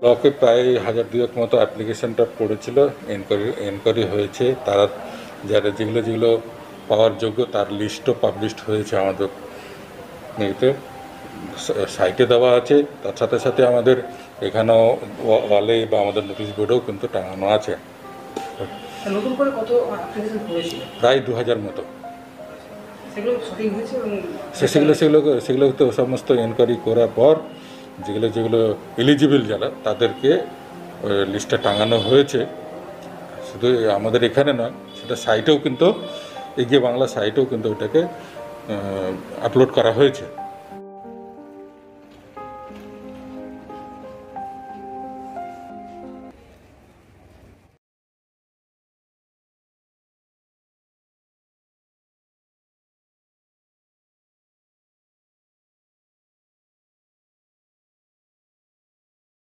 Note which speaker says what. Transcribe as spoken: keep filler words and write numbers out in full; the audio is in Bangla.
Speaker 1: ব্লকে প্রায় হাজার দুয়েক মতো অ্যাপ্লিকেশনটা পড়েছিল, এনকোয়ারি এনকোয়ারি হয়েছে। তারা যারা যেগুলো যেগুলো পাওয়ার যোগ্য তার লিস্টও পাবলিশড হয়েছে আমাদের ইয়েতে, সাইটে দেওয়া আছে। তার সাথে সাথে আমাদের এখানেও ওয়ালে বা আমাদের নোটিশ বোর্ডেও কিন্তু টাঙানো আছে।
Speaker 2: নতুন করে কত অ্যাপ্লিকেশন করেছিল?
Speaker 1: প্রায় দু হাজার মতো।
Speaker 2: সেগুলো সঠিক হয়েছে এবং
Speaker 1: সে সেগুলো সেগুলো সেগুলো তো সমস্ত এনকোয়ারি করার পর যেগুলো যেগুলো এলিজিবল যারা তাদেরকে লিস্টে টাঙানো হয়েছে। শুধু আমাদের এখানে নয়, সেটা সাইটেও কিন্তু এগিয়ে বাংলা সাইটেও কিন্তু ওটাকে আপলোড করা হয়েছে।